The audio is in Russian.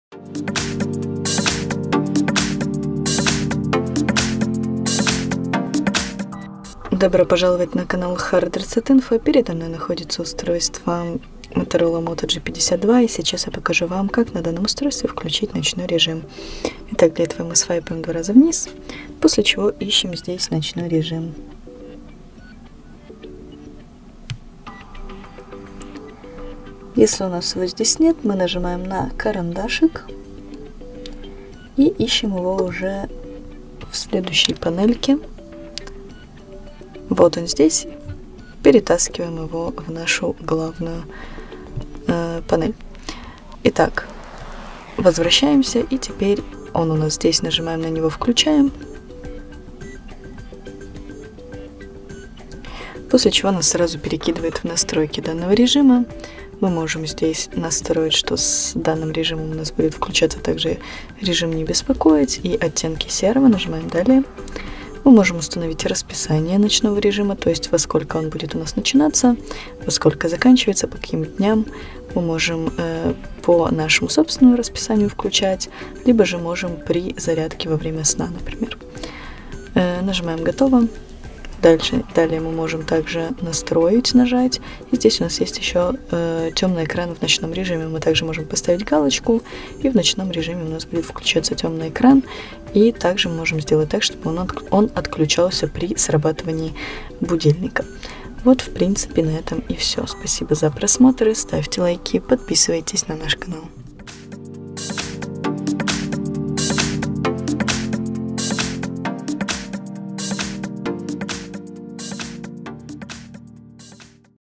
Добро пожаловать на канал Hard Reset Info. Передо мной находится устройство Motorola Moto G52, и сейчас я покажу вам, как на данном устройстве включить ночной режим. Итак, для этого мы свайпаем 2 раза вниз, после чего ищем здесь ночной режим. Если у нас его здесь нет, мы нажимаем на карандашик и ищем его уже в следующей панельке. Вот он здесь. Перетаскиваем его в нашу главную панель. Итак, возвращаемся, и теперь он у нас здесь. Нажимаем на него, включаем. После чего нас сразу перекидывает в настройки данного режима. Мы можем здесь настроить, что с данным режимом у нас будет включаться также режим «Не беспокоить» и оттенки серого. Нажимаем «Далее». Мы можем установить расписание ночного режима, то есть во сколько он будет у нас начинаться, во сколько заканчивается, по каким дням. Мы можем по нашему собственному расписанию включать, либо же можем при зарядке во время сна, например. Нажимаем «Готово». Далее мы можем также настроить, нажать. И здесь у нас есть еще темный экран в ночном режиме. Мы также можем поставить галочку, и в ночном режиме у нас будет включаться темный экран. И также можем сделать так, чтобы он отключался при срабатывании будильника. Вот, в принципе, на этом и все. Спасибо за просмотр, ставьте лайки, подписывайтесь на наш канал.